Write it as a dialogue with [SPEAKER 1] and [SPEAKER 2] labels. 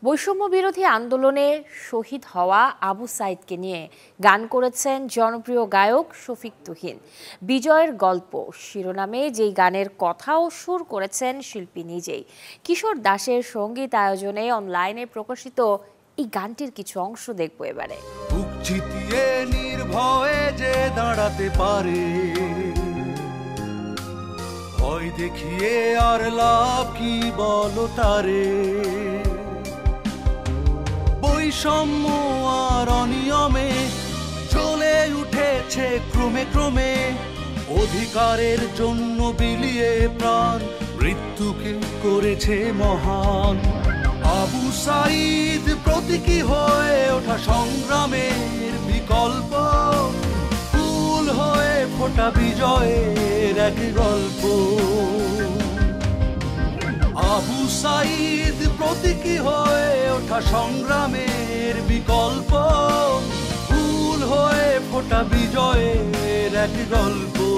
[SPEAKER 1] বৈষম্য বিরোধী আন্দোলনে শহীদ হওয়া আবু সাইদকে নিয়ে গান করেছেন জনপ্রিয় গায়ক শফিক তুহিন। বিজয়ের গল্প শিরোনামে যেই গানের কথা ও সুর করেছেন শিল্পী নিজেই। কিশোর দাসের সঙ্গীত আয়োজনে অনলাইনে প্রকাশিত এই গানটির কিছু অংশ দেখব এবারে।
[SPEAKER 2] বুক চিতিয়ে নির্ভয়ে যে দাঁড়াতে পারে, ভয় দেখিয়ে আর লাভ কি বলো তারে। বৈষম্য আর অনিয়মে চলে উঠেছে ক্রমে ক্রমে, অধিকারের জন্য বিলিয়ে প্রাণ মৃত্যুকে করেছে মহান। আবু সাইদ প্রতীকী হয়ে ওঠা সংগ্রামের বিকল্প, ফুল হয়ে ফোটা বিজয়ের এক গল্প। আবু সাইদ প্রতীকী হয়ে ওঠা সংগ্রামের বিকল্প, ফুল হয়ে ফোটা বিজয়ের এক গল্প।